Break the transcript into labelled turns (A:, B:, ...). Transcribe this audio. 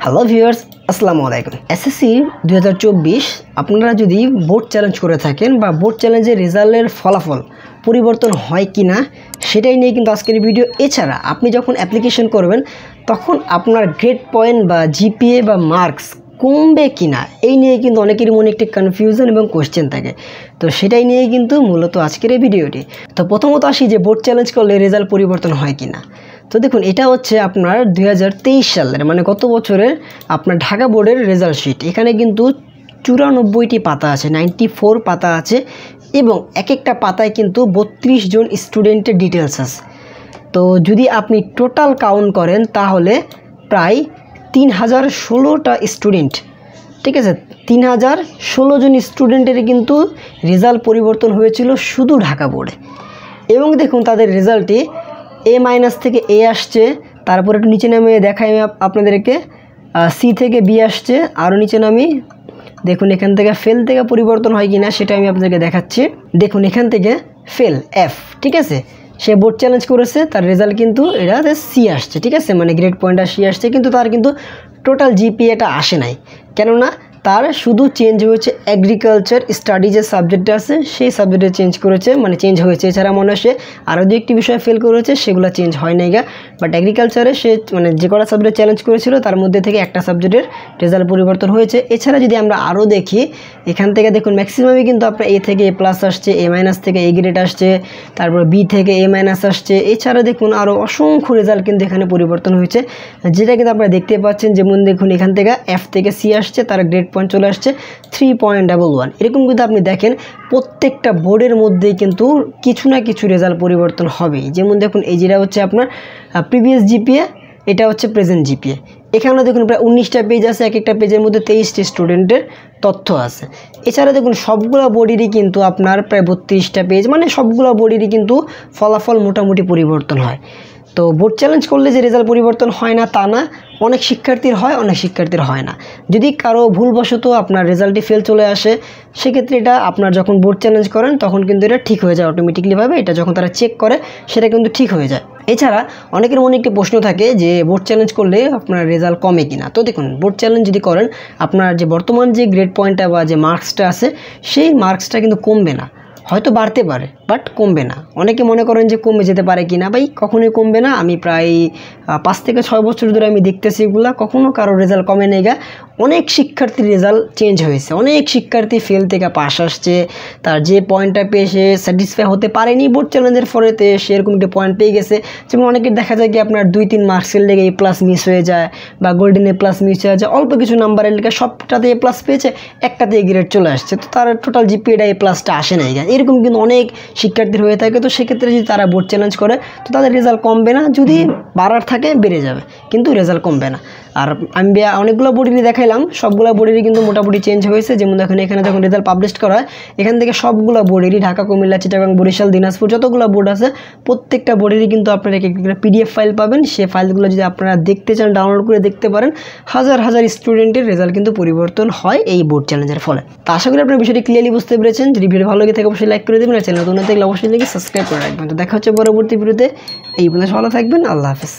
A: Hello viewers, আসসালামু আলাইকুম। SSC 2024 আপনারা যদি বোর্ড চ্যালেঞ্জ করে থাকেন বা বোর্ড চ্যালেঞ্জের রেজাল্টের ফলাফল পরিবর্তন হয় কি না সেটাই নিয়ে কিন্তু আজকের ভিডিও। এছাড়া আপনি যখন অ্যাপ্লিকেশন করবেন তখন আপনার গ্রেড পয়েন্ট বা জিপিএ বা মার্কস কমবে কি না এই নিয়ে কিন্তু অনেকেরই মনে একটি কনফিউশন এবং কোশ্চেন থাকে। তো সেটাই নিয়ে কিন্তু মূলত আজকের এই ভিডিওটি। তো প্রথমত আসি যে বোর্ড চ্যালেঞ্জ করলে রেজাল্ট পরিবর্তন হয় কি না। তো দেখুন, এটা হচ্ছে আপনার 2023 সালের মানে গত বছরের আপনার ঢাকা বোর্ডের রেজাল্ট শিট। এখানে কিন্তু 94টি পাতা আছে, 94 পাতা আছে এবং এক একটা পাতায় কিন্তু 32 জন স্টুডেন্টের ডিটেলস আছে। তো যদি আপনি টোটাল কাউন্ট করেন তাহলে প্রায় 3016টা স্টুডেন্ট, ঠিক আছে, 3016 জন স্টুডেন্টের কিন্তু রেজাল্ট পরিবর্তন হয়েছিল শুধু ঢাকা বোর্ডে। এবং দেখুন তাদের রেজাল্টে A- থেকে A আসছে, তারপর একটু নিচে নামে দেখাই আমি আপনাদেরকে, সি থেকে বি আসছে, আরও নিচে নামি দেখুন এখান থেকে ফেল থেকে পরিবর্তন হয় কি না সেটা আমি আপনাদেরকে দেখাচ্ছি। দেখুন এখান থেকে ফেল F, ঠিক আছে, সে বোর্ড চ্যালেঞ্জ করেছে, তার রেজাল্ট কিন্তু এটাতে সি আসছে, ঠিক আছে, মানে গ্রেড পয়েন্টটা সি আসছে, কিন্তু তার কিন্তু টোটাল জিপিএটা আসে নাই। কেননা তার শুধু চেঞ্জ হয়েছে এগ্রিকালচার স্টাডি যে সাবজেক্টটা আছে সেই সাবজেক্টে চেঞ্জ করেছে, মানে চেঞ্জ হয়েছে। এছাড়া মনে হয় সে আরও দু একটি বিষয় ফেল করেছে, সেগুলো চেঞ্জ হয় নাই গা। বাট এগ্রিকালচারে সে মানে যে কটা সাবজেক্ট চ্যালেঞ্জ করেছিল তার মধ্যে থেকে একটা সাবজেক্টের রেজাল্ট পরিবর্তন হয়েছে। এছাড়া যদি আমরা আরও দেখি এখান থেকে দেখুন ম্যাক্সিমামই কিন্তু আপনার A থেকে A+ আসছে, A- থেকে A গ্রেড আসছে, তারপর B থেকে A- আসছে। এছাড়া দেখুন আরও অসংখ্য রেজাল্ট কিন্তু এখানে পরিবর্তন হয়েছে, যেটা কিন্তু আপনারা দেখতে পাচ্ছেন। যেমন দেখুন এখান থেকে F থেকে C আসছে, তার গ্রেড পয়েন্ট চলে আসছে 3.11। এরকম কিন্তু আপনি দেখেন প্রত্যেকটা বোর্ডের মধ্যেই কিন্তু কিছু না কিছু রেজাল্ট পরিবর্তন হবেই। যেমন দেখুন এই যেটা হচ্ছে আপনার প্রিভিয়াস জিপিএ, এটা হচ্ছে প্রেজেন্ট জিপিএ। এখানে দেখুন প্রায় 19টা পেজ আছে, এক একটা পেজের মধ্যে 23টি স্টুডেন্টের তথ্য আছে। এছাড়া দেখুন সবগুলো বোর্ডেরই কিন্তু আপনার প্রায় 32টা পেজ, মানে সবগুলো বোর্ডেরই কিন্তু ফলাফল মোটামুটি পরিবর্তন হয়। তো বোর্ড চ্যালেঞ্জ করলে যে রেজাল্ট পরিবর্তন হয় না তা না, অনেক শিক্ষার্থীর হয়, অনেক শিক্ষার্থীর হয় না। যদি কারো ভুলবশত আপনার রেজাল্টে ফেল চলে আসে সেক্ষেত্রে এটা আপনার যখন বোর্ড চ্যালেঞ্জ করেন তখন কিন্তু এটা ঠিক হয়ে যায় অটোমেটিকলিভাবে। এটা যখন তারা চেক করে সেটা কিন্তু ঠিক হয়ে যায়। এছাড়া অনেকের মনে একটি প্রশ্ন থাকে যে বোর্ড চ্যালেঞ্জ করলে আপনার রেজাল্ট কমে কিনা। তো দেখুন বোর্ড চ্যালেঞ্জ যদি করেন আপনার যে বর্তমান যে গ্রেড পয়েন্টটা বা যে মার্কসটা আছে সেই মার্কসটা কিন্তু কমবে না, হয়তো বাড়তে পারে বাট কমবে না। অনেকে মনে করেন যে কমে যেতে পারে কি না, ভাই কখনোই কমবে না। আমি প্রায় 5 থেকে 6 বছর ধরে আমি দেখতেছি এগুলা, কখনও কারো রেজাল্ট কমে নেই গা। অনেক শিক্ষার্থীর রেজাল্ট চেঞ্জ হয়েছে, অনেক শিক্ষার্থী ফেল থেকে পাস আসছে, তার যে পয়েন্টটা পেয়ে সে স্যাটিসফাই হতে পারেনি বোর্ড চ্যালেঞ্জের ফলেতে সে এরকম একটি পয়েন্ট পেয়ে গেছে। যেমন অনেকের দেখা যায় কি আপনার 2-3 মার্কসের লেগে A+ মিস হয়ে যায় বা গোল্ডেন A+ মিস হয়ে যায়, অল্প কিছু নাম্বারের লেগে সবটাতে A+ পেয়েছে, একটাতে A গ্রেড চলে আসছে, তো তার টোটাল জিপিএটা A+টা আসে নাই গা। এরকম কিন্তু অনেক শিক্ষার্থীর হয়ে থাকে। তো সেক্ষেত্রে যদি তারা বোর্ড চ্যালেঞ্জ করে তো তাদের রেজাল্ট কমবে না, যদি বাড়ার থাকে বেড়ে যাবে, কিন্তু রেজাল্ট কমবে না। আর আমি অনেকগুলো বোর্ডেরই দেখাইলাম, সবগুলো বোর্ডেরই কিন্তু মোটামুটি চেঞ্জ হয়েছে। যেমন দেখুন এখানে যখন রেজাল্ট পাবলিশ করা হয় এখান থেকে সবগুলো বোর্ডেরই ঢাকা, কুমিল্লা, চিটাগাং, বরিশাল, দিনাজপুর যতগুলো বোর্ড আছে প্রত্যেকটা বোর্ডেরই কিন্তু আপনারা একটা PDF ফাইল পাবেন। সেই ফাইলগুলো যদি আপনারা দেখতে চান ডাউনলোড করে দেখতে পারেন। হাজার হাজার স্টুডেন্টের রেজাল্ট কিন্তু পরিবর্তন হয় এই বোর্ড চ্যালেঞ্জের ফলে। তো আশা করি আপনার বিষয়টি ক্লিয়ারলি বুঝতে পেরেছেন। যদি ভিডিও ভালো লাগে থাকে অবশ্যই লাইক করে দেবেন, আর চ্যানেল নতুন থাকলে অবশ্যই সাবস্ক্রাইব করে রাখবেন। তো দেখা হচ্ছে পরবর্তী ভিডিওতে। এই পর্যন্ত ভালো থাকবেন, আল্লাহ হাফেজ।